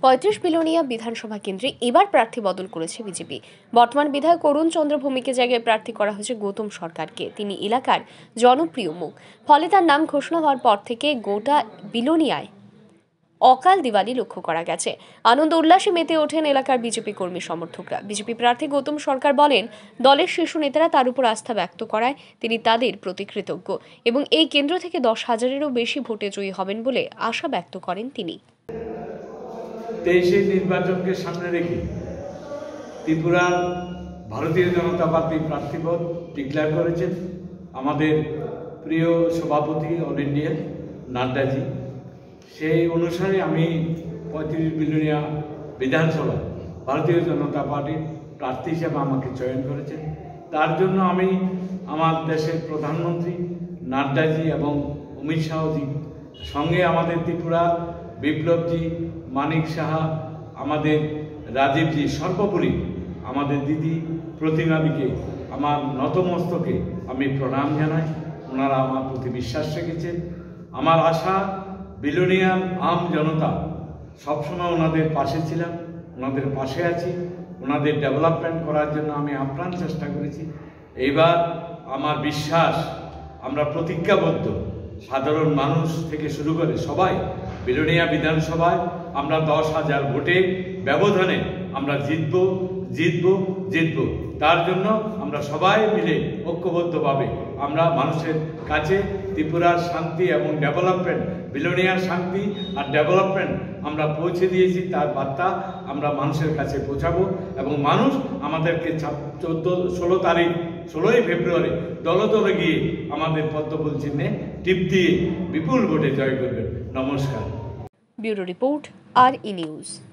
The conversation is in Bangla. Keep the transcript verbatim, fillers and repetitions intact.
পঁয়ত্রিশ বিলোনিয়া বিধানসভা কেন্দ্রে এবার প্রার্থী বদল করেছে বিজেপি। বর্তমান বিধায়ক অরুণ চন্দ্র ভৌমিকে জায়গায় প্রার্থী করা হয়েছে গৌতম সরকারকে। তিনি এলাকার জনপ্রিয় মুখ, ফলে তার নাম ঘোষণা হওয়ার পর থেকে গোটা বিলোনিয়ায় অকাল দিওয়ালি লক্ষ্য করা গেছে। আনন্দ উল্লাসে মেতে ওঠেন এলাকার বিজেপি কর্মী সমর্থকরা। বিজেপি প্রার্থী গৌতম সরকার বলেন, দলের শীর্ষ নেতারা তার উপর আস্থা ব্যক্ত করায় তিনি তাদের প্রতি কৃতজ্ঞ এবং এই কেন্দ্র থেকে দশ হাজারেরও বেশি ভোটে জয়ী হবেন বলে আশা ব্যক্ত করেন তিনি। তেইশে নির্বাচনকে সামনে রেখে ত্রিপুরার ভারতীয় জনতা পার্টি প্রার্থীপদ ডিক্লেয়ার করেছেন আমাদের প্রিয় সভাপতি অল ইন্ডিয়া নাড্ডাজি। সেই অনুসারে আমি পঁয়ত্রিশ বিলোনিয়া বিধানসভা ভারতীয় জনতা পার্টির প্রার্থী হিসেবে আমাকে চয়ন করেছেন। তার জন্য আমি আমার দেশের প্রধানমন্ত্রী নাড্ডাজি এবং অমিত শাহজি সঙ্গে আমাদের ত্রিপুরা বিপ্লবজি, মানিক সাহা, আমাদের রাজীবজি, সর্বোপরি আমাদের দিদি প্রতিমাদিকে আমার নতমস্তকে আমি প্রণাম জানাই। ওনারা আমার প্রতি বিশ্বাস রেখেছেন। আমার আশা বিলোনিয়ার আম জনতা সবসময় ওনাদের পাশে ছিলাম, ওনাদের পাশে আছি। ওনাদের ডেভেলপমেন্ট করার জন্য আমি আপ্রাণ চেষ্টা করেছি। এইবার আমার বিশ্বাস, আমরা প্রতিজ্ঞাবদ্ধ, সাধারণ মানুষ থেকে শুরু করে সবাই বিলোনিয়া বিধানসভায় আমরা দশ হাজার ভোটে ব্যবধানে আমরা জিতব জিতব জিতব তার জন্য আমরা সবাই মিলে ঐক্যবদ্ধভাবে আমরা মানুষের কাছে ত্রিপুরার শান্তি এবং ডেভেলপমেন্ট, বিলোনিয়ার শান্তি আর ডেভেলপমেন্ট আমরা পৌঁছে দিয়েছি। তার বার্তা আমরা মানুষের কাছে পৌঁছাবো এবং মানুষ আমাদেরকে চোদ্দ ষোলো তারিখ ষোলোই ফেব্রুয়ারি দলে দলে গিয়ে আমাদের পদ্মফুল চিহ্নে টিপ দিয়ে বিপুল ভোটে জয় করবেন। নমস্কার। ব্যুরো রিপোর্ট, আর ই নিউজ।